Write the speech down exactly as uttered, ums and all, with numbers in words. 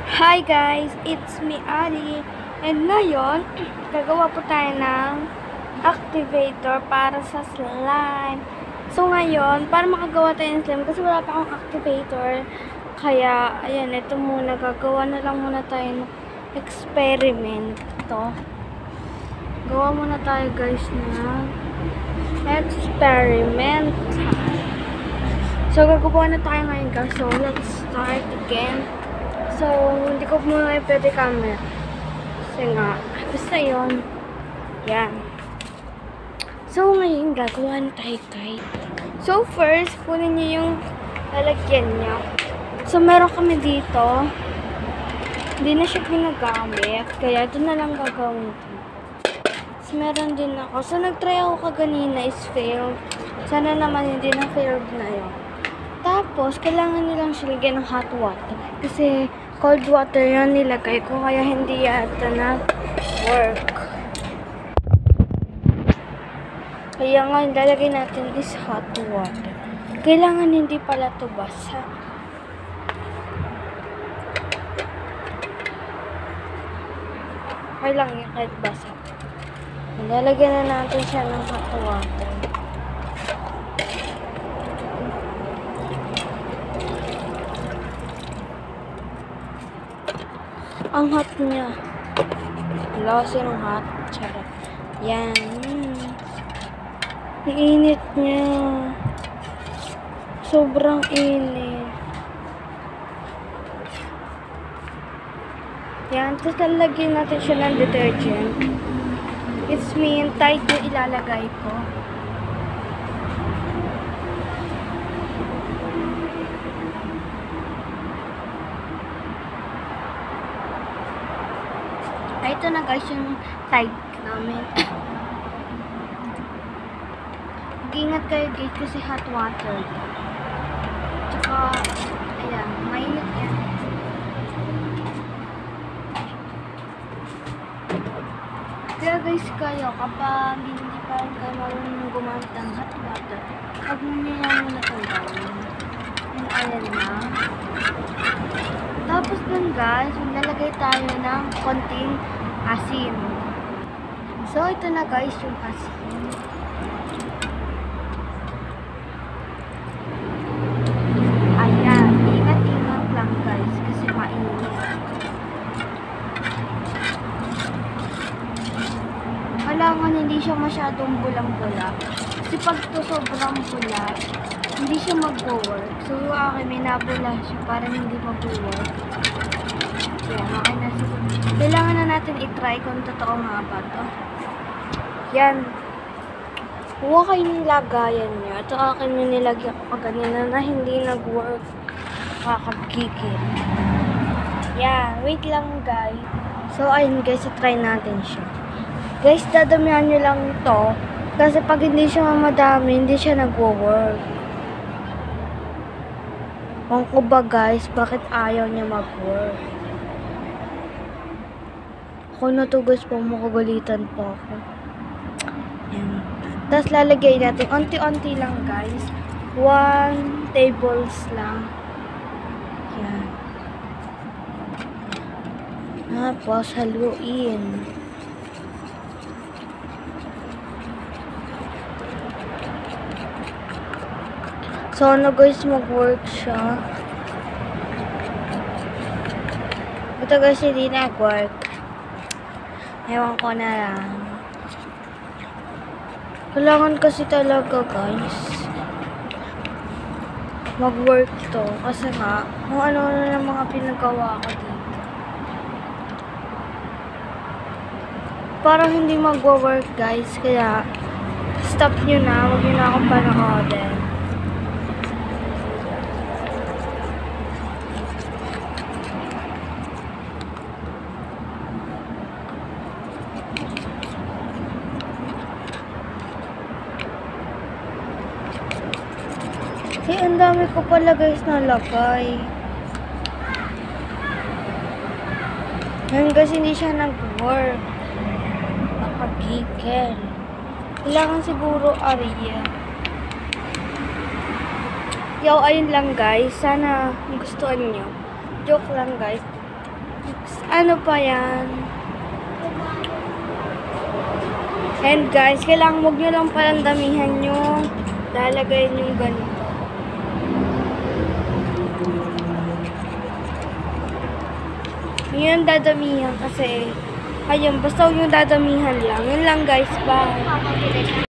Hi guys, it's me Ali. And ngayon, gagawa po tayo ng activator para sa slime. So ngayon, para makagawa tayo ng slime, kasi wala pa akong activator, kaya ayan, ito muna, gagawa na lang muna tayo ng experiment. Ito. Gawa muna tayo guys na experiment. So gagawa na tayo ngayon guys. So let's start again. So, hindi ko muna pwede camera. Kasi nga, basta yun. Yan. So, ngayon, gagawa na tayo guys. So, first, kunin nyo yung lalagyan niya. So, meron kami dito. Hindi na siya ginagamit. Kaya, ito na lang gagawin ito. So, meron din ako. So, nag-try ako kaganina is failed. Sana naman hindi na failed na yun. Tapos, kailangan nilang silagyan ng hot water. Kasi, cold water yan nilagay ko, kaya hindi yata na-work. Kaya nga, lalagay natin is hot water. Kailangan hindi pala ito basa. Okay lang yan kahit basa. Lalagyan na natin siya ng hot water. Ang hot niya. Wala kasi ng hot. Charot. Yan. Ang init niya. Sobrang init. Yan. Tapos lalagyan natin siya ng detergent. It's mean, tight yung ilalagay ko. Ay, ito na guys yung tide namin. Mag-ingat kayo guys kasi hot water. Tsaka, ayan, mainit yan. Kaya guys kayo, kapag hindi pa rin kayo marunong gumamit ng hot water, huwag mo nyo lang muna itong gawin. And ayan na. Tapos dun guys, maglalagay tayo ng konting asin. So, ito na guys yung asin. Ayan, ingat-ingat lang guys kasi mainit. Kailangan hindi siya masyadong bulang-bula. Kasi pag ito sobrang bula, hindi siya mag-work. So, yung akin, may nabula siya para hindi mag-work. Yan, okay na siguro. Kailangan na natin i-try kung totoo nga ba ito. Yan. Huwag kayo ng lagayan niya. Ito akin yung nilagyan ko kanina na hindi nag-work. Kakagigil. Yan. Wait lang guys. So, ayun guys, i-try natin siya. Guys, dadamihan nyo lang ito. Kasi pag hindi siya madami, hindi siya nag-work. Kung ko ba guys, bakit ayaw niya mag-work? Ako na to guys, pang makagalitan pa ako. Yan. Tapos lalagay natin, onti-onti lang guys. One tables lang. Yan. Tapos haluin. So, ano guys, mag-work siya. Ito guys, hindi nag-work. Ewan ko na lang. Kailangan kasi talaga guys mag-work to. Kasi nga, kung ano-ano na mga pinagawa ko dito. Parang hindi mag-work guys. Kaya, stop nyo na. Huwag nyo na akong panoodin. Eh, ang dami ko pala guys nalagay. Ngayon kasi hindi siya nag-work. Nakagigil. Kailangan siguro area. Yo, ayun lang guys. Sana gustuhan nyo. Joke lang guys. Ano pa yan? And guys, kailangan huwag nyo lang palang damihan yung lalagayin yung ganito. Yun dadamihan kasi ayun, basta huwag yung dadamihan lang. Yun lang guys, bye.